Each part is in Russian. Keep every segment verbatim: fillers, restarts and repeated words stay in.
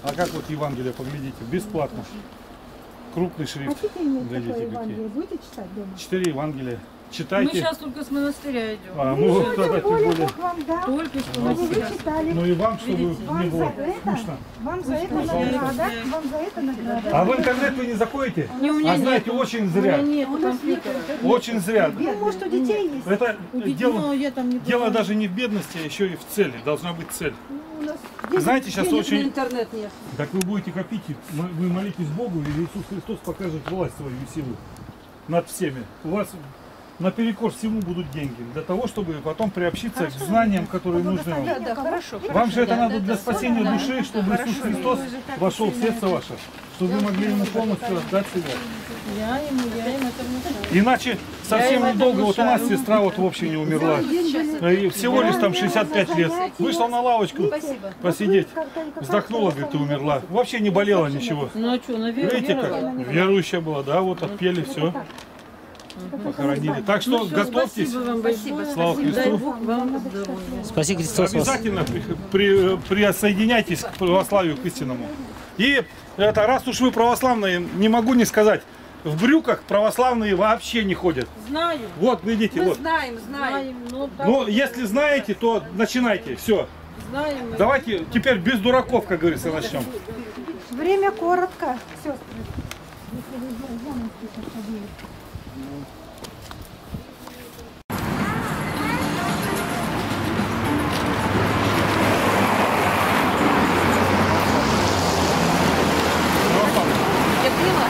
А как вот Евангелие, поглядите, бесплатно. Крупный шрифт. Хотите иметь Глядите, такое какие. Евангелие? Будете читать дома? Четыре Евангелия. Читайте. Мы сейчас только с монастыря идем. А, Ну, ну, тем тогда тем более более. Бог вам дал. Только что Вы мы не сейчас. читали. Ну и вам, чтобы Видите, не Вам было за это, скучно. вам за это Пусть награда. пожалуйста. Вам за это награда. А в интернет вы не заходите? Не, у меня А знаете, нету. очень У зря. меня нет У нас нет. компьютера. Очень зря. Ну, может, у детей есть? Это У детей, дело, но я там не дело бываю. даже не в бедности, а еще и в цели. Должна быть цель. Ну, у нас Знаете, сейчас денег очень... на интернет нет. Так вы будете копить, и м- вы молитесь Богу, и Иисус Христос покажет власть свою и силу над всеми. У вас наперекор всему будут деньги, для того, чтобы потом приобщиться к знаниям, которые нужны вам. Да, да, хорошо. Вам же это надо для спасения души, чтобы Иисус Христос вошел в сердце ваше, чтобы вы могли Ему полностью отдать себя. Я ему, я им это внушаю. Иначе совсем Я им недолго, это вот у нас внушаю. сестра вот вообще не умерла. И всего лишь там шестьдесят пять лет. Вышла на лавочку посидеть, вздохнула, говорит, и умерла. Вообще не болела ничего. Ну а что, наверное, Видите, как верующая была, да, вот отпели, все, похоронили. Так что готовьтесь, Спасибо вам большое. слава Дай Христу. Бог вам здоровья. Спаси Христос вас. Обязательно при, при- присоединяйтесь к православию, к истинному. И это, раз уж вы православные, не могу не сказать, в брюках православные вообще не ходят. Знаю. Вот, видите, вот. Знаем, знаем. Знаем, ну, так, Ну, если знаете, то начинайте, все. знаем. мы. Давайте теперь без дураков, как говорится, начнем. Время коротко, сестры. Я поняла.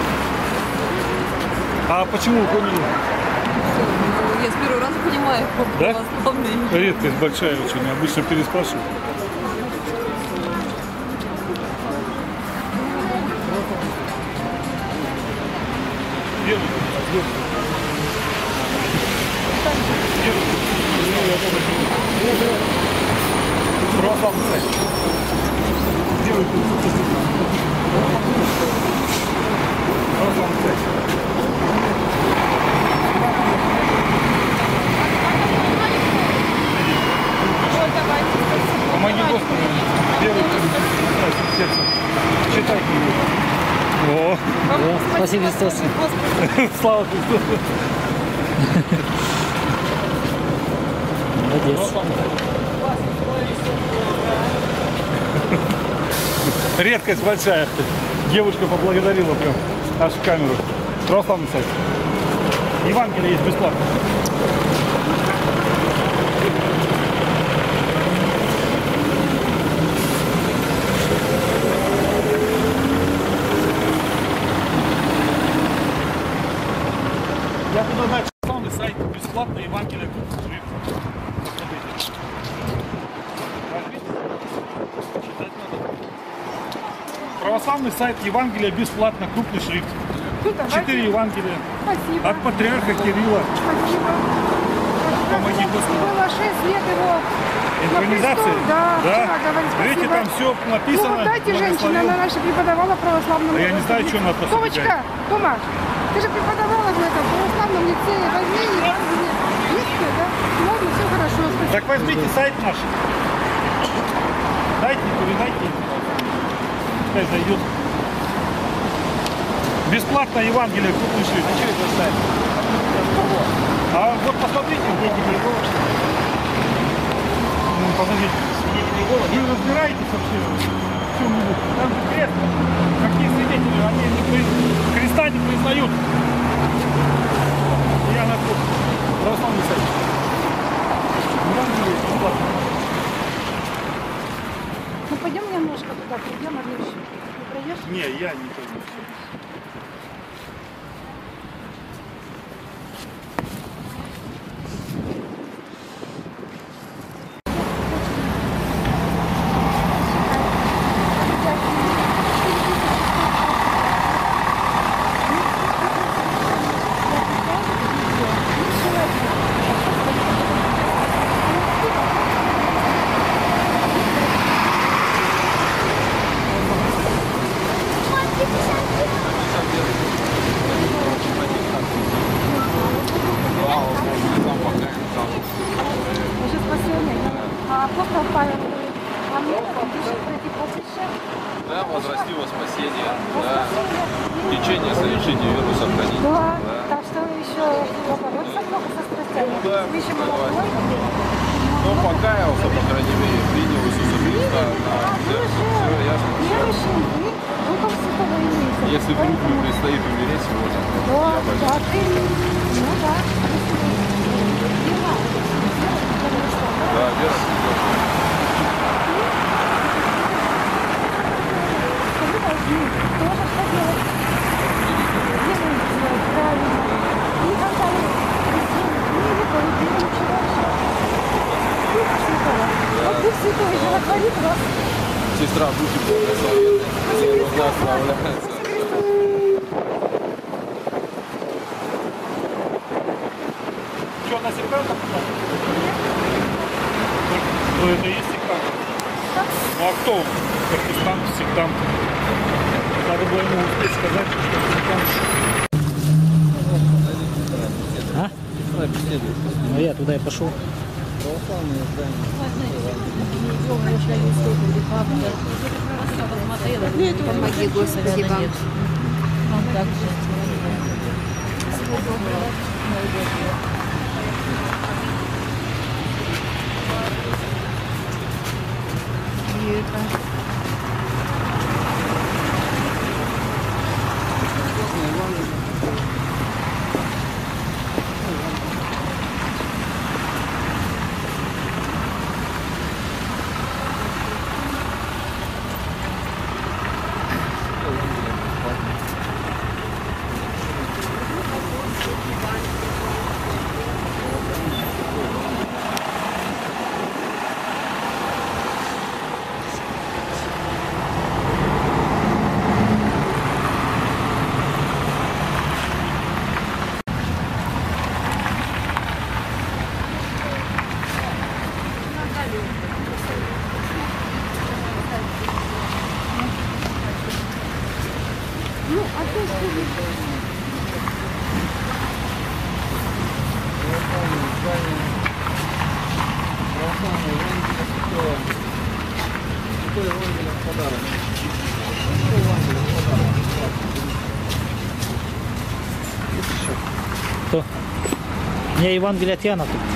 А почему вы поняли? Ну, я с первого раза понимаю. Да? Православные. Редкость большая очень, обычно переспрашиваю. Православный сайт. Делайте. Православный сайт. Помоги Господи, делайте сердце. Читайте его. О, Да, спаси Христос. слава Христу. Молодец. Редкость большая. Девушка поблагодарила прям аж в камеру. Православный сайт. Евангелие есть бесплатно. Я буду дальше. Православный сайт бесплатно, Евангелие крупный шрифт. Посмотрите. Возьмите. Читать надо. Православный сайт Евангелия бесплатно, крупный шрифт. Четыре Евангелия. Спасибо. От патриарха Кирилла. Спасибо. Помоги Господи. Было шесть лет его. Интронизации? престол, да, Да. вчера говорит, Видите, спасибо. там все написано. Ну, вот дайте, женщина, благословил. она наша преподавала православному. А я не знаю, что надо посмотреть. Томочка, Тома, ты же преподавала в этом православном лицее. Возьми Евангелие. Есть все, да? Ладно, все хорошо. Спасибо. Так возьмите сайт наш. Дайте, передайте. Пускай зайдет. Бесплатно Евангелие, крупный шрифт. А что это сайт? А вот посмотрите. Ну, подождите. Вы разбираетесь вообще в чем-нибудь? Там же крест. Какие свидетели? Они не при- креста не признают. Я на курс. Православный сайт. Евангелие бесплатно. Ну, пойдем немножко туда, придем, а не пройдешь? Не, я не пойду. Наше спасение. А апостол Павел говорит, А мне пишет пройти поприще. Да, возрасти во спасение, да. Лечение, совершение вируса хранить. Да, так что еще побороться плохо со страстями. Ну да, Вы еще согласен. молодой. Но покаялся, по крайней мере, принял Иисуса Христа на сердце. Все ясно. Верующий, вы Духом Святого имеете. Если вдруг мне предстоит умереть сегодня, то Да, я боюсь. да, ты, ну да. Дела, потому что, Да, вера всегда. вы должны тоже что делать. Делаете делать правильно. Никогда не не полюбили ничего еще. Дух Святой. Вот Дух Святой животворит вас. Сестра, будьте благословенны. Благословляется. Что, на сектантов? Ну это есть сектант. Ну а кто? Протестант, сектант. Надо было ему успеть сказать, что сектант. А? Ну я туда и пошел. Помоги, Господи, вам. Ну, а то что Кто? У меня Евангелие от Иоанна тут.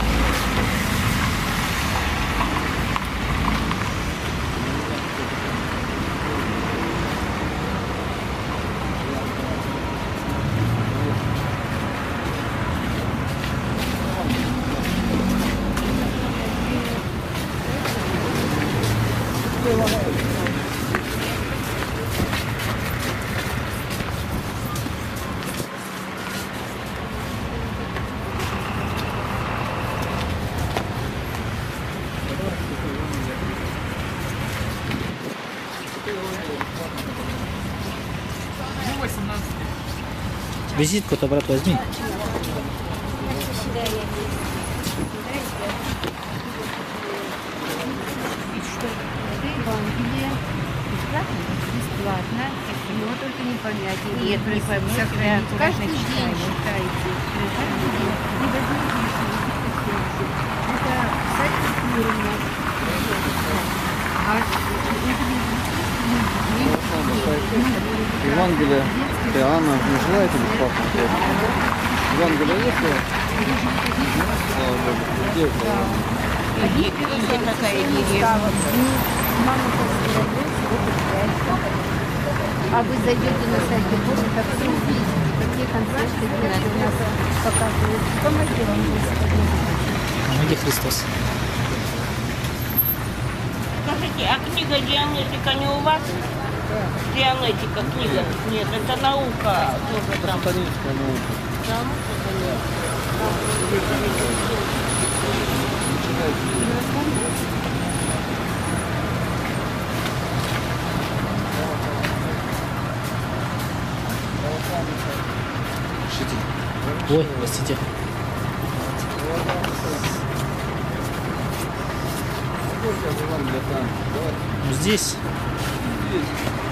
Визитку-то, брат, возьми. Бесплатно. Его только не помять. Нет, не помять. Каждый день читайте. Каждый день. Не возьмите это сайт у нас. Евангелие Иоанна не желаете бесплатно? Евангелие есть ли? Слава Богу. Где это? Видите, какая деревня. А вы зайдете на сайт Божий, так все увидите, какие концерты у нас показывают. Помоги вам, Господи. Помоги, Христос. Скажите, а книга дианетика не у вас? Дианетика книга? Нет, это наука. Тоже там. Сатанинская наука. Там Ой, простите. Сколько Евангелия там? Ну, здесь. Здесь.